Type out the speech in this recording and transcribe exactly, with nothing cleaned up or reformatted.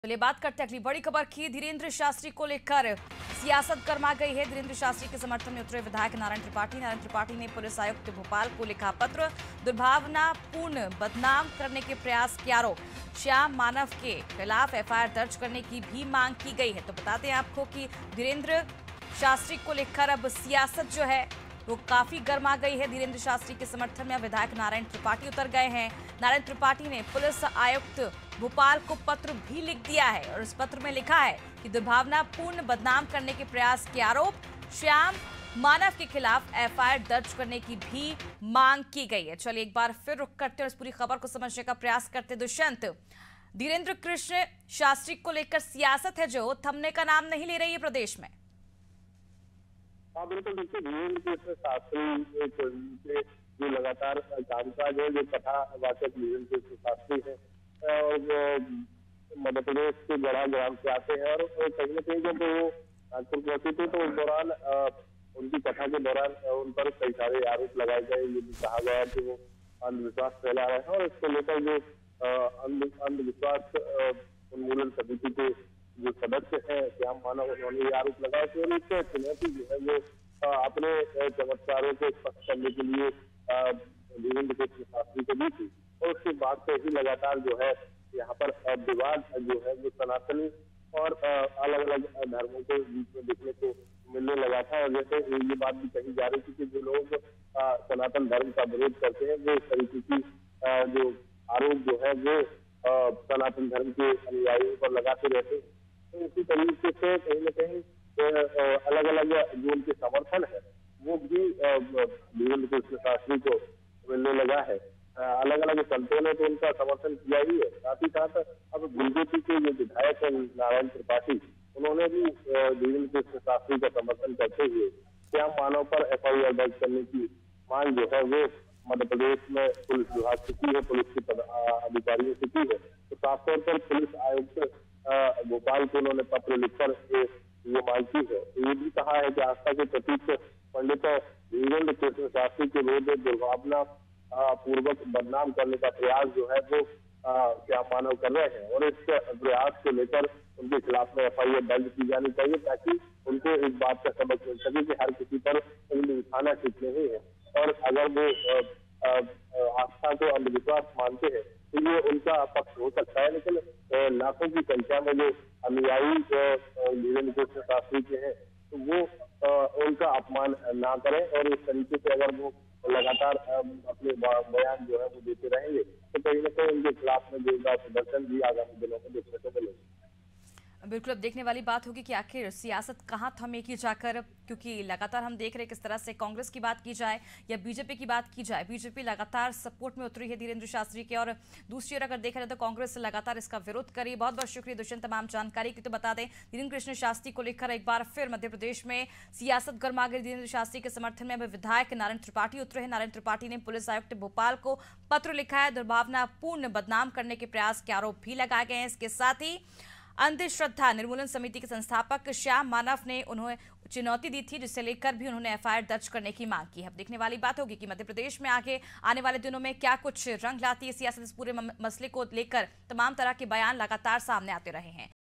चलिए बात करते हैं अगली बड़ी खबर की। धीरेन्द्र शास्त्री को लेकर सियासत गर्मा गई है। धीरेन्द्र शास्त्री के समर्थन में उतरे विधायक नारायण त्रिपाठी नारायण त्रिपाठी ने पुलिस आयुक्त भोपाल को लिखा पत्र। दुर्भावनापूर्ण बदनाम करने के प्रयास के आरोप श्याम मानव के खिलाफ एफआईआर दर्ज करने की भी मांग की गई है। तो बताते हैं आपको कि धीरेन्द्र शास्त्री को लेकर अब सियासत जो है वो काफी गर्मा गई है। धीरेन्द्र शास्त्री के समर्थन में विधायक नारायण त्रिपाठी उतर गए हैं। नारायण त्रिपाठी ने पुलिस आयुक्त भोपाल को पत्र भी लिख दिया है और इस पत्र में लिखा है कि दुर्भावनापूर्ण बदनाम करने के प्रयास के आरोप श्याम मानव के खिलाफ एफआईआर दर्ज करने की भी मांग की गई है। चलिए एक बार फिर रुक करते हैं और इस पूरी खबर को समझने का प्रयास करते। दुष्यंत, धीरेन्द्र कृष्ण शास्त्री को लेकर सियासत है जो थमने का नाम नहीं ले रही है प्रदेश में। हाँ बिल्कुल, देखिए धीरेन्द्र कृष्ण शास्त्री एक उनके जो लगातार कामकाज है, जो कथावाचक धीरेन्द्र कृष्ण शास्त्री है और वो मध्य प्रदेश के गढ़ा ग्राम से आते हैं और कहीं न कहीं जब वो नागपुर पहुंचे थे तो उस दौरान उनकी कथा के दौरान उन पर कई सारे आरोप लगाए गए। ये भी कहा गया कि वो अंधविश्वास फैला रहे हैं और इसको लेकर जो अंधविश्वास उन्मूलन समिति के जो सदस्य हैं श्याम मानव, उन्होंने ये आरोप लगाया कि उनकी चुनौती जो है वो अपने चमत्कारों को स्पष्ट करने के लिए धीरेन्द्र कृष्ण शास्त्री को दी थी और उसके बाद से ही लगातार जो है यहाँ पर विवाद जो है वो सनातनी और अलग अलग धर्मों के बीच में देखने को मिलने लगा था। और जैसे ये बात भी कही जा रही थी कि जो लोग सनातन धर्म का विरोध करते हैं वो इस तरीके की जो आरोप जो है वो सनातन धर्म के अनुयायियों पर लगाते रहते हैं। तो इसी तरीके से कहीं न कहीं अलग अलग जो उनके समर्थन है वो भी धीरेन्द्र कृष्ण शास्त्री को मिलने लगा है। अलग अलग संतों ने तो उनका समर्थन किया ही है, साथ ही साथ अब बीजेपी के जो विधायक हैं नारायण त्रिपाठी, उन्होंने भी धीरेन्द्र कृष्ण शास्त्री का समर्थन करते हुए श्याम मानव पर एफआईआर दर्ज करने की मांग जो है वो मध्य प्रदेश में पुलिस विभाग से की है, पुलिस के अधिकारियों से की है। तो खासतौर पर पुलिस आयुक्त भोपाल को उन्होंने पत्र लिखकर ये मांग की है। तो ये भी कहा है कि आस्था के प्रतीक पंडित धीरेन्द्र कृष्ण शास्त्री के विरुद्ध दुर्भावना पूर्वक बदनाम करने का प्रयास जो है वो श्याम मानव कर रहे हैं और इस प्रयास को लेकर उनके खिलाफ में एफआईआर दर्ज की जानी चाहिए ताकि उनको इस बात का सबक मिल सके कि हर किसी पर उंगली उठाना ठीक नहीं है। और अगर वो आस्था को अंधविश्वास मानते हैं तो ये उनका पक्ष हो सकता है, लेकिन लाखों की संख्या में जो अनुयायी धीरेन्द्र कृष्ण शास्त्री के हैं तो वो उनका अपमान ना करें और इस तरीके से अगर वो लगातार अपने बयान जो है वो देते रहेंगे तो कहीं न कहीं उनके खिलाफ में जोरदार प्रदर्शन भी आगामी दिनों में देखने को मिलेगा। बिल्कुल, अब देखने वाली बात होगी कि आखिर सियासत कहां थमेगी जाकर, क्योंकि लगातार हम देख रहे हैं किस तरह से कांग्रेस की बात की जाए या बीजेपी की बात की जाए, बीजेपी लगातार सपोर्ट में उतरी है धीरेन्द्र शास्त्री के और दूसरी ओर अगर देखा जाए तो कांग्रेस लगातार इसका विरोध करी। बहुत बहुत शुक्रिया दुष्यंत तमाम जानकारी की। तो बता दें धीरेन्द्र कृष्ण शास्त्री को लेकर एक बार फिर मध्य प्रदेश में सियासत गर्मा गई। धीरेन्द्र शास्त्री के समर्थन में विधायक नारायण त्रिपाठी उतरे हैं। नारायण त्रिपाठी ने पुलिस आयुक्त भोपाल को पत्र लिखा है। दुर्भावनापूर्ण बदनाम करने के प्रयास के आरोप भी लगाए गए हैं। इसके साथ ही अंधश्रद्धा निर्मूलन समिति के संस्थापक श्याम मानव ने उन्हें चुनौती दी थी, जिसे लेकर भी उन्होंने एफआईआर दर्ज करने की मांग की है। अब देखने वाली बात होगी कि मध्य प्रदेश में आगे आने वाले दिनों में क्या कुछ रंग लाती है सियासत। इस पूरे मसले को लेकर तमाम तरह के बयान लगातार सामने आते रहे हैं।